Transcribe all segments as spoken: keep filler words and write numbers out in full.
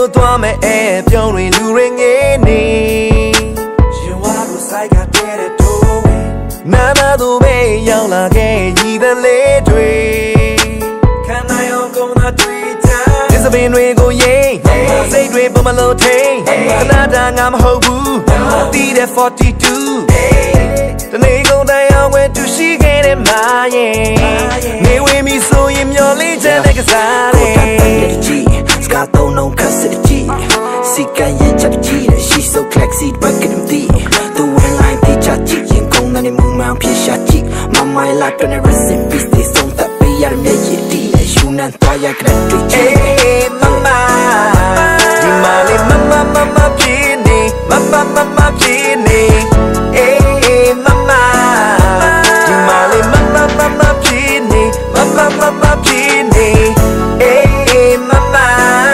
လို့သွားမယ်အဲပြောင်းရင်လူရင်းငယ်နေရှင်ဝါကိုစိုက်ကတဲ့တဲ့တိုးပဲနာမသူပဲရောက်လာခဲ့ရည်တဲ့လေးတွေခံနိုင်အောင်ကုန်တာတွေ့ချာဒီစပင်တွေကိုရင်စိတ်တွေပုံမလို့ထိန်ခဏတာငါမဟုတ်ဘူးတီးတဲ့forty-twoတနေ့ကုန်တိုင်အောင်ဝဲတူရှိခဲ့တဲ့မာရဲ့နေဝင်ပြီဆိုရင်မျောလေးချမ်းတဲ့ကစားလေးစကားတော့နှုံးခက်စစ်ကြည့်စီကရဲ့ချက်ကြည့်She so classy but get them deep the one line teacher jigရင်ကုန်တဲ့မူမောင်ဖြစ်ရှာကြည့်မမိုင်လာတဲ့ rest in peace ဒီဆုံးသက်ပေးရတဲ့မျက်ရည်တီးနဲ့ယူနန်သွားရကြတဲ့တွေ့ချင် mama ဒီမာလေး mama mama ပြင်းနေ mama mama ပြင်းနေအေး mama ဒီမာလေး mama mama ပြင်းနေ mama mama ပြင်းနေအေး mama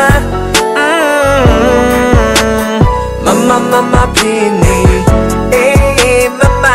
mama mama ပြင်းနေအေး mama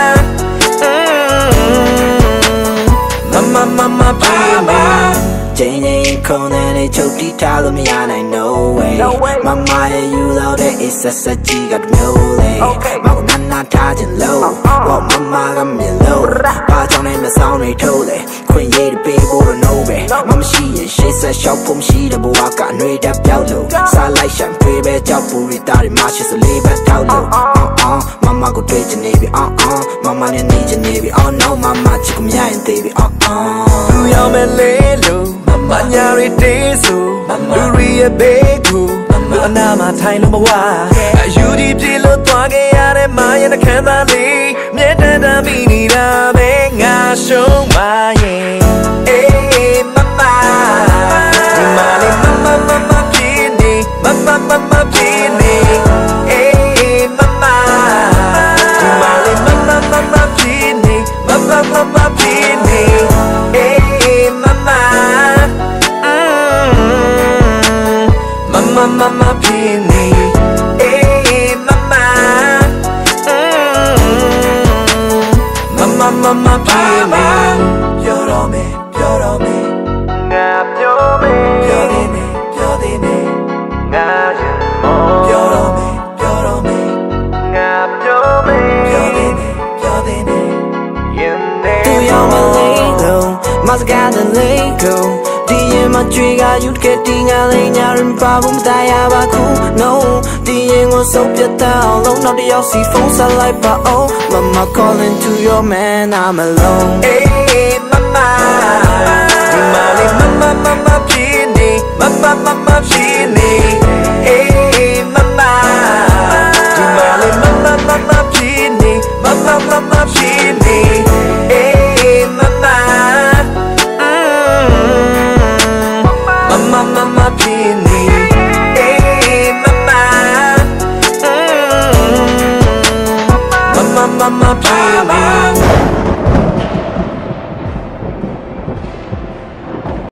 mama mama ပြင်းနေချိန်ချင်းခုံနဲ့ချုပ်တီးထားလို့မရနိုင် no way mama yeah you love that it's a such a got no way မောင်နာထားခြင်းလို့ what mama ကမြင်လို့ဘာကြောင့်လဲမဆောင်နေထိုးလေခွင့်ရတဲ့ပေးဖို့တော့ no ပဲမမရှိရင်ရှေ့ဆက်ရှောက်ဖို့မရှိတဲ့ဘဝကຫນွေတက်ပြောက်လို့စားလိုက်ရှမ်းတွေးပဲကြောက်ပူရီတာတွေမှရှိစလေးပဲတောက်လို့ uh mama ကိုတွေ့ချင်နေပြီ uh uh mama နဲ့နေချင်နေပြီ oh no mama ချစ်ကိုမရရင်သေးပြီ uh uh သူရောက်မဲ့လေလို့မညာရီတေးဆိုလူရီရဲ့ဘေးကိုလူအနာမှာထိုင်လို့မဝအယူဒီပြေလို့သွားခဲ့ရတဲ့မာရဲ့နှခမ်းသားလေးမြဲတမ်းတမ်းပြီးနေတာပဲငါရှုံးပါရဲ့အေးမမဒီမာလေး mama mama ပြင်းနေ mama mama ပြင်းနေအေးမမဒီမာလေး mama mama ပြင်းနေ mama mama ပြင်းနေအေးမမMama, mama, pini, eh, mama, mama, mama, pini. Pioro me, pioro me, nga pioro me, piori me, piori me, nga jemo. Pioro me, pioro me, nga pioro me, piori me, piori me. Yende. Do you want me to? Must get the Lego. My trigger, you'd get ding a lane, and problem die about cool. No, the end was so get down. Long, not the Aussie phones are like, but oh, mama calling to your man, I'm alone. Hey, mama, mama, mama, mama, pini, mama, mama, pini. Hey, mama, mama, mama, mama, pini, mama, mama, pini.